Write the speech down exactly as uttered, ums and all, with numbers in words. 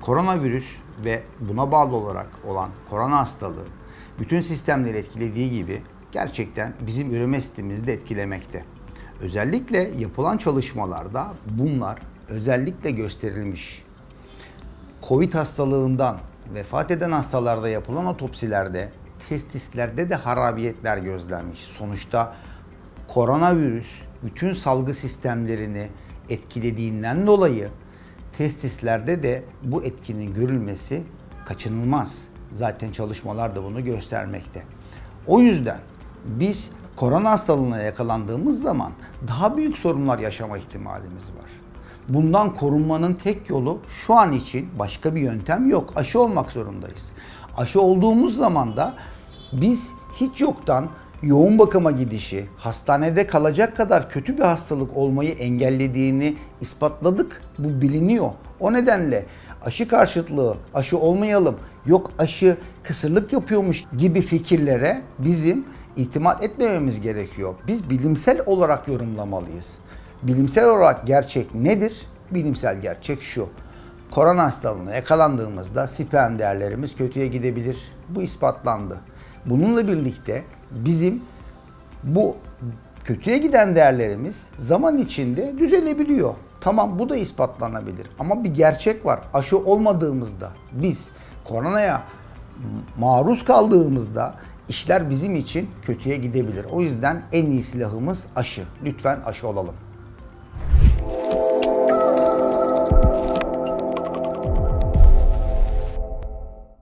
koronavirüs ve buna bağlı olarak olan korona hastalığı bütün sistemleri etkilediği gibi gerçekten bizim üreme sistemimizi de etkilemekte. Özellikle yapılan çalışmalarda bunlar özellikle gösterilmiş. Covid hastalığından vefat eden hastalarda yapılan otopsilerde testislerde de harabiyetler gözlenmiş. Sonuçta koronavirüs bütün salgı sistemlerini etkilediğinden dolayı testislerde de bu etkinin görülmesi kaçınılmaz. Zaten çalışmalar da bunu göstermekte. O yüzden biz korona hastalığına yakalandığımız zaman daha büyük sorunlar yaşama ihtimalimiz var. Bundan korunmanın tek yolu şu an için başka bir yöntem yok. Aşı olmak zorundayız. Aşı olduğumuz zaman da biz hiç yoktan yoğun bakıma gidişi, hastanede kalacak kadar kötü bir hastalık olmayı engellediğini ispatladık. Bu biliniyor. O nedenle aşı karşıtlığı, aşı olmayalım, yok aşı kısırlık yapıyormuş gibi fikirlere bizim itimat etmememiz gerekiyor. Biz bilimsel olarak yorumlamalıyız. Bilimsel olarak gerçek nedir? Bilimsel gerçek şu. Korona hastalığına yakalandığımızda sperm değerlerimiz kötüye gidebilir. Bu ispatlandı. Bununla birlikte bizim bu kötüye giden değerlerimiz zaman içinde düzelebiliyor. Tamam, bu da ispatlanabilir. Ama bir gerçek var. Aşı olmadığımızda, biz koronaya maruz kaldığımızda işler bizim için kötüye gidebilir. O yüzden en iyi silahımız aşı. Lütfen aşı olalım.